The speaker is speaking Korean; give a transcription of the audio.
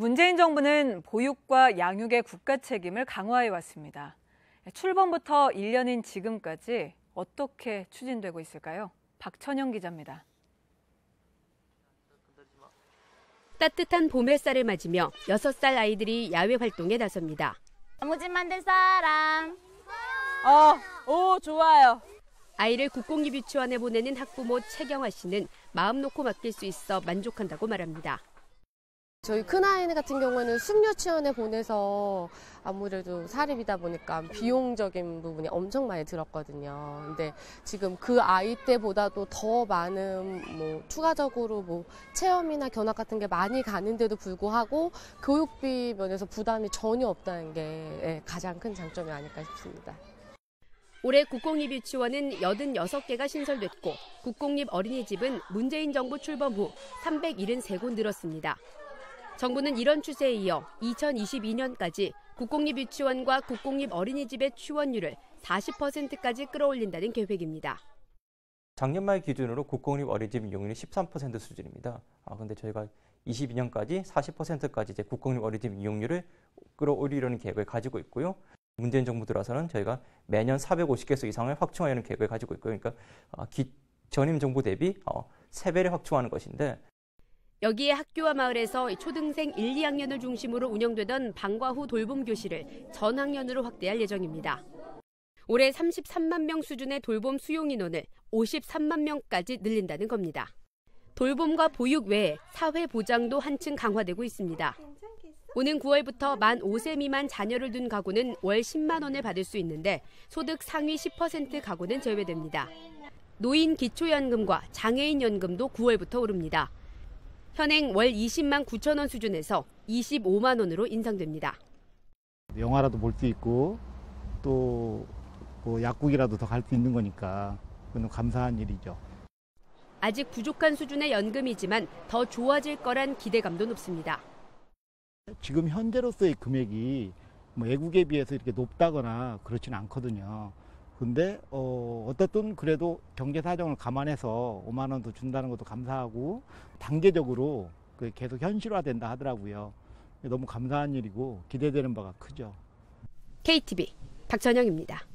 문재인 정부는 보육과 양육의 국가 책임을 강화해 왔습니다. 출범부터 1년인 지금까지 어떻게 추진되고 있을까요? 박천영 기자입니다. 따뜻한 봄 햇살을 맞으며 6살 아이들이 야외 활동에 나섭니다. 나무집 만들 사람. 좋아요. 아이를 국공립 유치원에 보내는 학부모 최경화 씨는 마음 놓고 맡길 수 있어 만족한다고 말합니다. 저희 큰아이 같은 경우는 숙유치원에 보내서 아무래도 사립이다 보니까 비용적인 부분이 엄청 많이 들었거든요. 근데 지금 그 아이 때보다도 더 많은 추가적으로 체험이나 견학 같은 게 많이 가는데도 불구하고 교육비 면에서 부담이 전혀 없다는 게 가장 큰 장점이 아닐까 싶습니다. 올해 국공립 유치원은 86개가 신설됐고 국공립 어린이집은 문재인 정부 출범 후 373곳 늘었습니다. 정부는 이런 추세에 이어 2022년까지 국공립 유치원과 국공립 어린이집의 취원율을 40%까지 끌어올린다는 계획입니다. 작년 말 기준으로 국공립 어린이집 이용률이 13% 수준입니다. 그런데 저희가 22년까지 40%까지 이제 국공립 어린이집 이용률을 끌어올리려는 계획을 가지고 있고요. 문재인 정부 들어서는 저희가 매년 450개소 이상을 확충하려는 계획을 가지고 있고요. 그러니까 전임 정부 대비 3배를 확충하는 것인데, 여기에 학교와 마을에서 초등생 1, 2학년을 중심으로 운영되던 방과 후 돌봄 교실을 전 학년으로 확대할 예정입니다. 올해 33만 명 수준의 돌봄 수용 인원을 53만 명까지 늘린다는 겁니다. 돌봄과 보육 외에 사회 보장도 한층 강화되고 있습니다. 오는 9월부터 만 5세 미만 자녀를 둔 가구는 월 10만 원을 받을 수 있는데 소득 상위 10% 가구는 제외됩니다. 노인 기초연금과 장애인 연금도 9월부터 오릅니다. 현행 월 20만 9천 원 수준에서 25만 원으로 인상됩니다. 영화라도 볼 수 있고 또 약국이라도 더 갈 수 있는 거니까 그건 감사한 일이죠. 아직 부족한 수준의 연금이지만 더 좋아질 거란 기대감도 높습니다. 지금 현재로서의 금액이 외국에 비해서 이렇게 높다거나 그렇지는 않거든요. 근데 어떻든 그래도 경제 사정을 감안해서 5만 원 더 준다는 것도 감사하고 단계적으로 계속 현실화된다 하더라고요. 너무 감사한 일이고 기대되는 바가 크죠. KTV 박천영입니다.